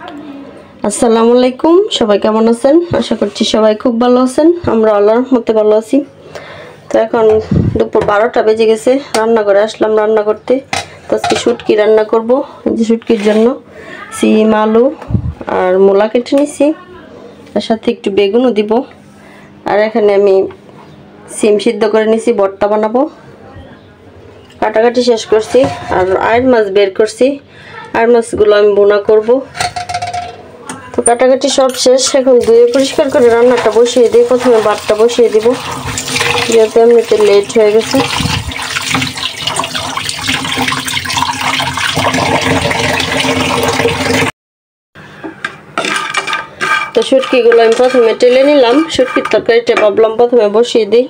আসসালামু আলাইকুম, সবাই কেমন আছেন? আশা করছি সবাই খুব ভালো আছেন। আমরা আল্লাহর রহমতে ভালো আছি। তো এখন দুপুর 12টা বেজে গেছে, রান্নাঘরে আসলাম রান্না করতে। তো আজকে শুটকি রান্না করব। যে শুটকির জন্য সিম, আলু আর মূলা কেটে নিছি, তার সাথে একটু বেগুনও দিব। আর এখানে আমি সিম সিদ্ধ করে নিছি, ভর্তা বানাবো। কাটাকাটি শেষ করছি আর আইড় মাছ বের করছি। আইড় মাছগুলো আমি বোনা করব। তো কাটাকাটি সব শেষ, এখন ধুয়ে পরিষ্কার করে রান্নাটা বসিয়ে দিই। প্রথমে ভাতটা বসিয়ে দিব, যেহেতু এমনিতে লেট হয়ে গেছে। তো শুটকিগুলো আমি প্রথমে টেলে নিলাম। শুটকির তরকারিটা ভাবলাম প্রথমে বসিয়ে দিই।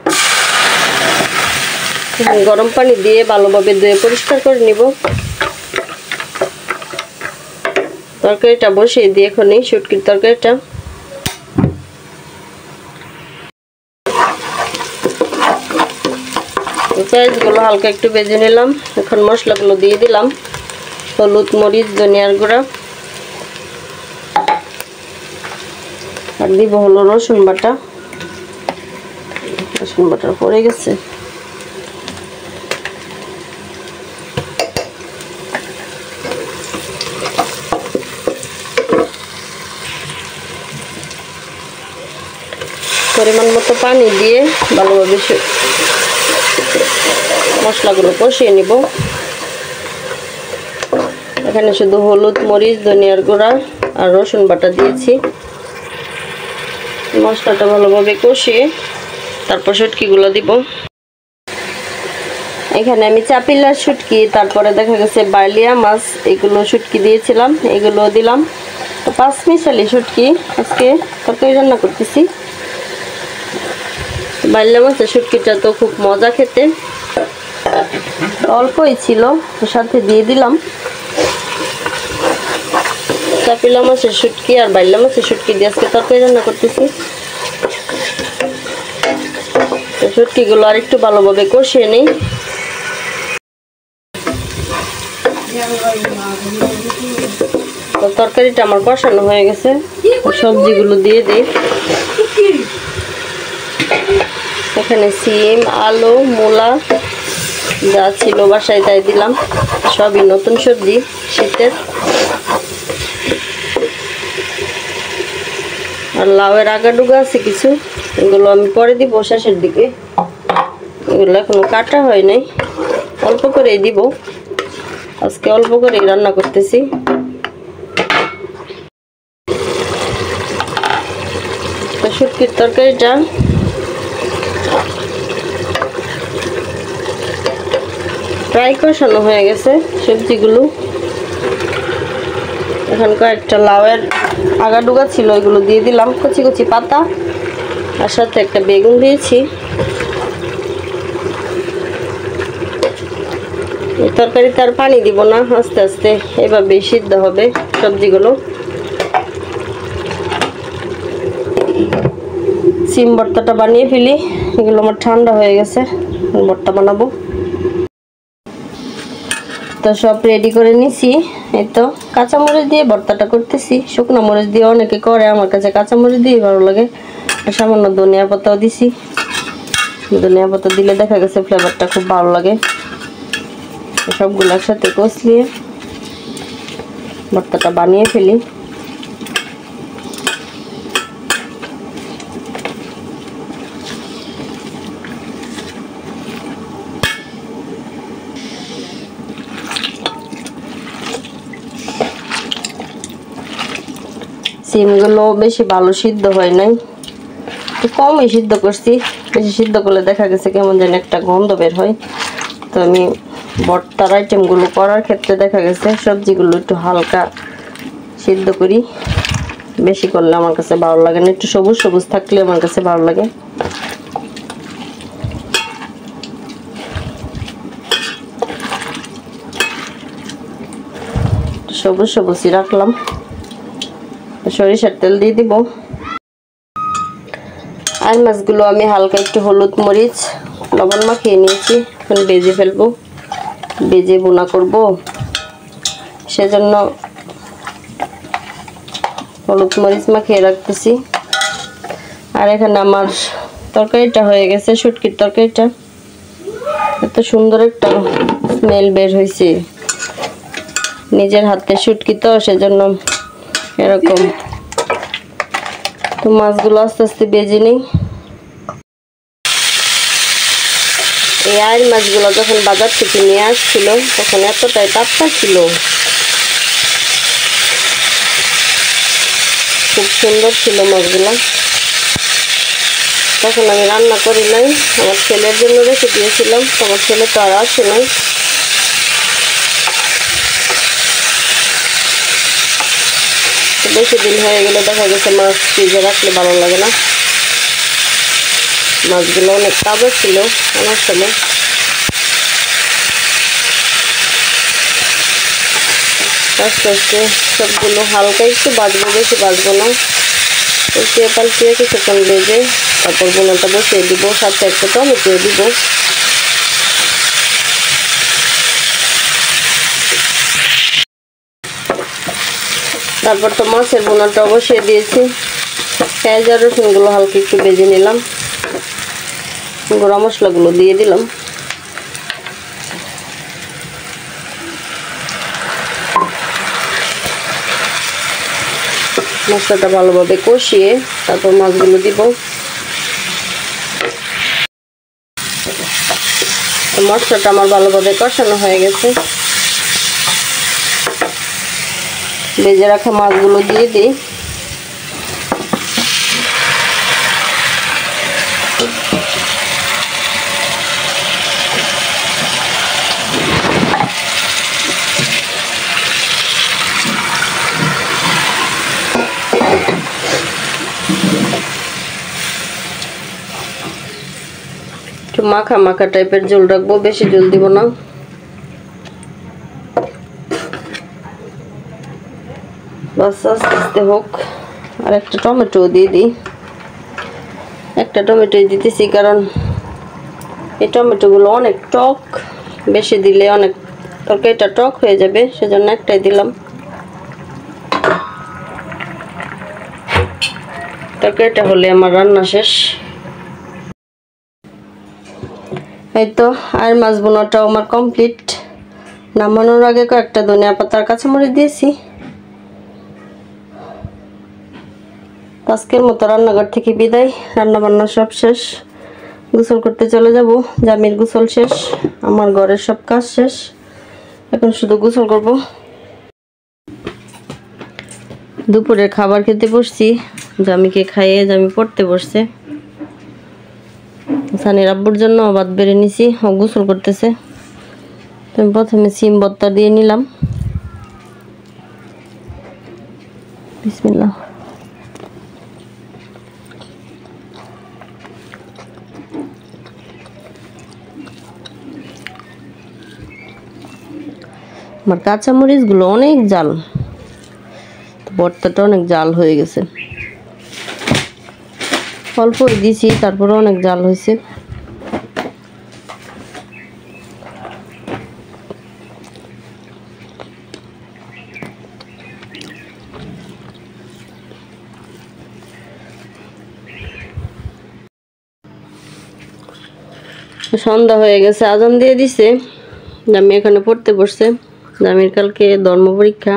গরম পানি দিয়ে ভালোভাবে ধুয়ে পরিষ্কার করে নিব। তরকারিটা বসিয়ে দিই এখনই, শুটকির তরকারিটা। পেঁয়াজগুলো হালকা একটু ভেজে নিলাম। এখন মশলাগুলো দিয়ে দিলাম, হলুদ, মরিচ, ধনিয়ার গুঁড়া, আর দিব হলো রসুন বাটা। রসুন বাটা পড়ে গেছে। পরিমাণ মতো পানি দিয়ে ভালোভাবে মশলাগুলো কষিয়ে নিব। এখানে শুধু হলুদ, মরিচ, ধনিয়ার গুঁড়া আর রসুন বাটা দিয়েছি। মশলাটা ভালোভাবে কষিয়ে তারপর শুটকিগুলো দিব। এখানে আমি চাপিলার শুটকি, তারপরে দেখা গেছে বাইলিয়া মাছ, এগুলো শুটকি দিয়েছিলাম, এগুলো দিলাম। তো 5 মিশালি শুটকি আজকে তরকারি রান্না করতেছি। বাইলিয়া মাছের শুটকিটা তো খুব মজা খেতে, অল্পই ছিল, সাথে দিয়ে দিলাম। চাপিলা মাছের শুটকি আর বাইলিয়া মাছের শুটকি দিয়ে আজকে তরকারি রান্না করতেছি। তো শুটকিগুলো আর একটু ভালোভাবে কষিয়ে নিই। তো তরকারিটা আমার কষানো হয়ে গেছে, সবজিগুলো দিয়ে দিই। এখানে সিম, আলু, মূলা যা ছিল বাসায় তাই দিলাম। সবই নতুন সবজি, শীতের। আর লাউয়ের আগাডুগা আছে কিছু, এগুলো আমি পরে দিব শেষের দিকে। এগুলো এখনো কাটা হয় নাই, অল্প করেই দিব। আজকে অল্প করেই রান্না করতেছি। তো শুটকির তরকারিটা প্রায় কষানো হয়ে গেছে। সবজিগুলো এখন কয়েকটা লাউয়ের আগাডুগা ছিল, এগুলো দিয়ে দিলাম, কচি কচি পাতা, আর সাথে একটা বেগুন দিয়েছি। এই তরকারিতে আর পানি দিব না, আস্তে আস্তে এভাবেই সিদ্ধ হবে সবজিগুলো। সিম ভর্তাটা বানিয়ে ফেলি, এগুলো আমার ঠান্ডা হয়ে গেছে, ভর্তা বানাবো। তো সব রেডি করে নিছি। এই তো কাঁচামরিচ দিয়ে ভর্তাটা করতেছি। শুকনো মরিচ দিয়ে অনেকে করে, আমার কাছে কাঁচামরিচ দিয়ে ভালো লাগে। আর সামান্য ধনিয়া পাতাও দিছি। ধনিয়া পাতা দিলে দেখা গেছে ফ্লেভারটা খুব ভালো লাগে। সবগুলো একসাথে কষলিয়ে ভর্তাটা বানিয়ে ফেলি। সিমগুলো বেশি ভালো সিদ্ধ হয় নাই, কমই সিদ্ধ করছি। বেশি সিদ্ধ করলে দেখা গেছে কেমন যেন একটা গন্ধ বের হয়। তো আমি ভর্তার আইটেমগুলো করার ক্ষেত্রে দেখা গেছে সবজিগুলো একটু হালকা সিদ্ধ করি। বেশি করলে আমার কাছে ভালো লাগে না, একটু সবুজ সবুজ থাকলে আমার কাছে ভালো লাগে। সবুজ সবুজই রাখলাম। সরিষার তেল দিয়ে দিব। আর মাছগুলো আমি হালকা একটু হলুদ, মরিচ, লবণ মাখিয়ে নিয়েছি। এখন ভেজে ফেলবো, ভেজে বোনা করব। সেজন্য হলুদ মরিচ মাখিয়ে রাখতেছি। আর এখানে আমার তরকারিটা হয়ে গেছে, শুটকির তরকারিটা। এত সুন্দর একটা স্মেল বের হয়েছে, নিজের হাতে শুটকি তো সেজন্য এরকম। তো মাছগুলো আস্তে আস্তে ভেজে নিই। এই আইল মাছগুলো যখন বাজার থেকে নিয়ে আসছিল তখন এতটাই টাটকা ছিল, খুব সুন্দর ছিল মাছগুলো। তখন আমি রান্না করি নাই, আমার ছেলের জন্য রেখে দিয়েছিলাম। আমার ছেলে তো আর আসে নাই। বেশি দিন হয়ে গেলে দেখা গেছে মাছ ফ্রিজে রাখলে ভালো লাগে না। মাছগুলো অনেক তাজা ছিল আমার সময়। আস্তে আস্তে সবগুলো হালকা একটু বাজবো, বেশি বাজবো না। উল্টিয়ে পাল্টিয়ে কিছুক্ষণ ভেজে তারপর বোনাটা বসিয়ে দিব, সাথে একটা টমেটো দিব। তারপর তো মাছের বোনাটা বসিয়ে দিয়েছি। পেঁয়াজ আর রসুনগুলো হালকা একটু ভেজে নিলাম, গুঁড়া মশলাগুলো দিয়ে দিলাম। মশলাটা ভালোভাবে কষিয়ে তারপর মাছগুলো দিব। মশলাটা আমার ভালোভাবে কষানো হয়ে গেছে। ভেজে রাখা মাছগুলো দিয়ে দিই। একটু মাখা মাখা টাইপের ঝোল রাখবো, বেশি ঝোল দিব না। বাস আস্তে আস্তে হোক। আর একটা টমেটো দিয়ে দিই। একটা টমেটোই দিতেছি কারণ এই টমেটোগুলো অনেক টক, বেশি দিলে অনেক তরকারিটা টক হয়ে যাবে, সেজন্য একটাই দিলাম। তরকারিটা হলে আমার রান্না শেষ। এই তো আর মাছ বোনাটাও আমার কমপ্লিট। নামানোর আগে কয়েকটা ধনিয়া পাতার কাঁচামরিচ দিয়েছি। আজকের মতো রান্নাঘর থেকে বিদায়, রান্না বান্না সব শেষ। গোসল করতে চলে যাব। জামির গোসল শেষ, আমার ঘরের সব কাজ শেষ, এখন শুধু গোসল করব। দুপুরে খাবার খেতে বসছি, জামিকে খাইয়ে জামি পড়তে বসছে। সানির আব্বুর জন্য ভাত বেড়ে নিছি, ও গোসল করতেছে। আমি প্রথমে সিম ভর্তা দিয়ে নিলাম। বিসমিল্লাহ। আমার কাঁচামরিচগুলো অনেক জাল, ভর্তাটা অনেক জাল হয়ে গেছে। অল্প দিয়েছি, তারপরে অনেক জাল হয়েছে। সন্ধ্যা হয়ে গেছে, আজান দিয়ে দিছে। জামি এখানে পড়তে বসছে। জামির কালকে ধর্ম পরীক্ষা।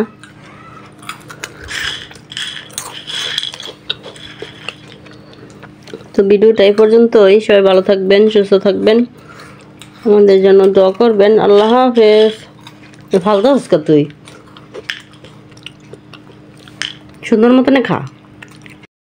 তো ভিডিওটা এই পর্যন্তই। সবাই ভালো থাকবেন, সুস্থ থাকবেন, আমাদের জন্য দোয়া করবেন। আল্লাহ হাফেজ। ফালতু আজকে তুই সুন্দর মতনে খা।